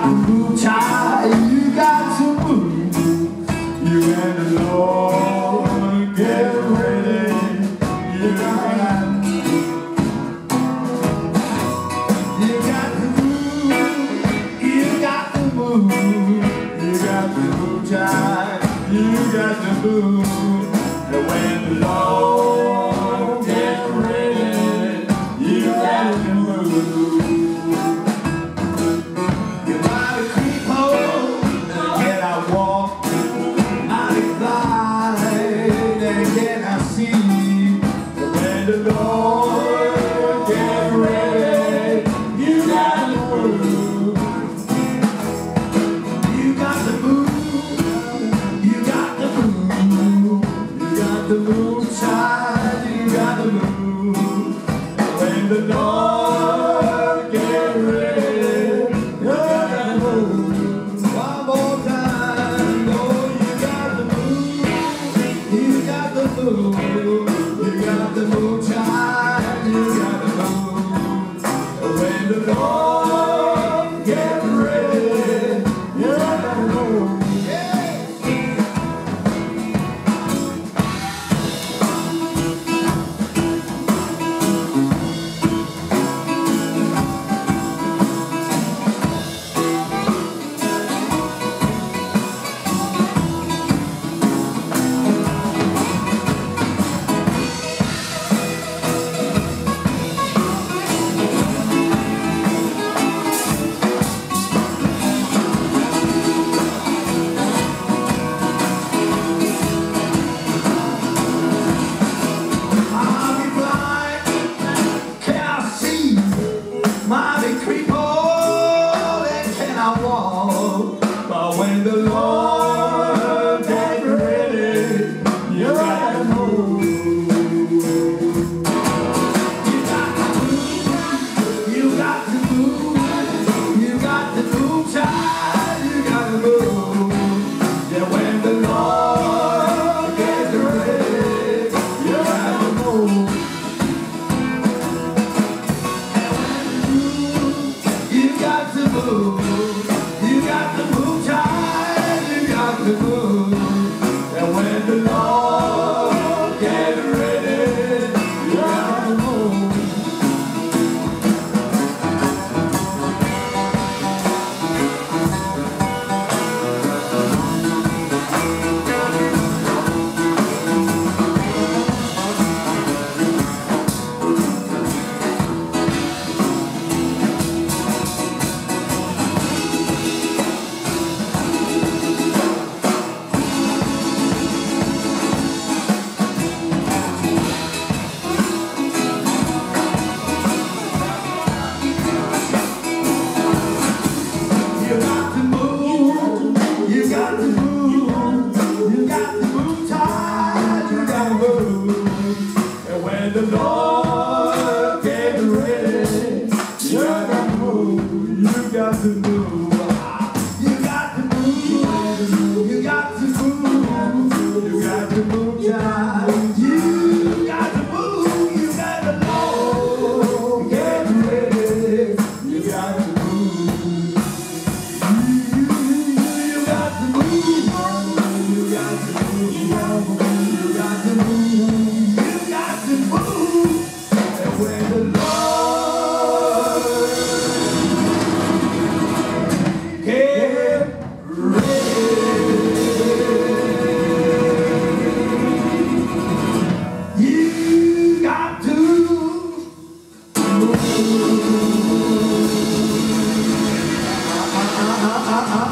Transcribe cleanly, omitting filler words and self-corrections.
to move, child. You got to move. You and the Lord get ready. You got to move. You got to move. You got to move. You got to move, child. You got to move. And when the Lord get ready, you got to move. The Lord get ready, you got to move. You got to move. You got to move. You got to move, child. You got to move. When the Lord get ready, you got to move. One more time. Oh, you got to move. You got to move. You got to move, child, you got to move. When the Lord gets ready, you got to move. But when the Lord gets ready, you got to move. You got to move. You got to move. You got to move, child. You got to move. Yeah, when the Lord gets ready, you got to move. You got to move. You got to move, child, you got to move. And when the Lord gets ready, you got to move. When the Lord gets ready, you got to move. You got to move. You got to move. You got to move. You got to move, child. You got to move. You got to Lord get ready. You got to move. You got to move. You got to move. You got to move. When the Lord get ready, you got to move.